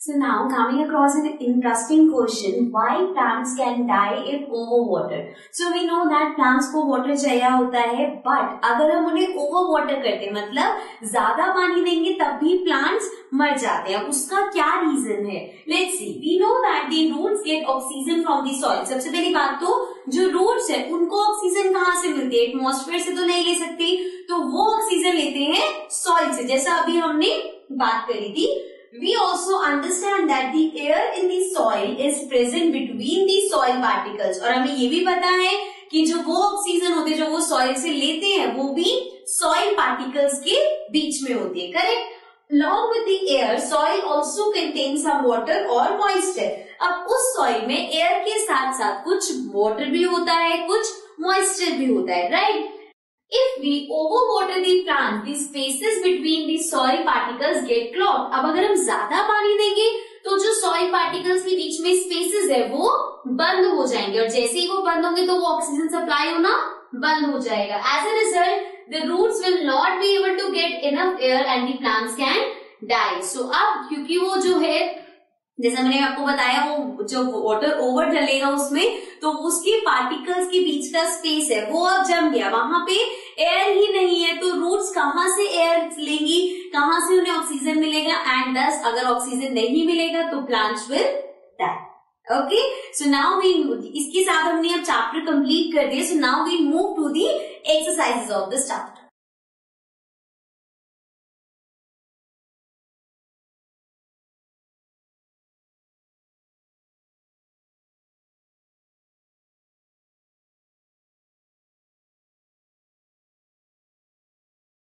So now coming across an interesting question, why plants can die if overwatered? So we know that plants को water चाहिए होता है, but अगर हम उन्हें overwater करते हैं मतलब ज्यादा पानी देंगे तब भी plants मर जाते हैं. उसका क्या reason है? Let's see. We know that the roots get oxygen from the soil. सबसे पहली बात तो जो roots है उनको ऑक्सीजन कहाँ से मिलती है? एटमॉस्फेयर से तो नहीं ले सकती, तो वो ऑक्सीजन लेते हैं सॉइल से, जैसा अभी हमने बात करी थी. We also understand that the air in the soil is present between the soil particles. और हमें ये भी पता है कि जो वो ऑक्सीजन होते हैं जो वो सॉइल से लेते हैं वो भी सॉइल पार्टिकल्स के बीच में होती है. Correct. Along with the air, soil also contains some water or moisture. अब उस सॉइल में एयर के साथ साथ कुछ वाटर भी होता है, कुछ मॉइस्चर भी होता है. Right. If we overwater the plant, the spaces between the soil particles get clogged. अब अगर हम ज्यादा पानी देंगे तो जो soil particles के बीच में spaces है वो बंद हो जाएंगे, और जैसे ही वो बंद होंगे तो वो ऑक्सीजन सप्लाई होना बंद हो जाएगा. As a result, the roots will not be able to get enough air and the plants can die. So अब क्योंकि वो जो है जैसा मैंने आपको बताया वो जो वाटर ओवर डलेगा उसमें तो उसके पार्टिकल्स के बीच का स्पेस है वो अब जम गया, वहां पे एयर ही नहीं है, तो रूट्स कहाँ से एयर लेंगी, कहाँ से उन्हें ऑक्सीजन मिलेगा, एंड दस अगर ऑक्सीजन नहीं मिलेगा तो plants will die. Okay, so now we, इसके साथ हमने अब चैप्टर कंप्लीट कर दिया. So now we move to the exercises of the chapter.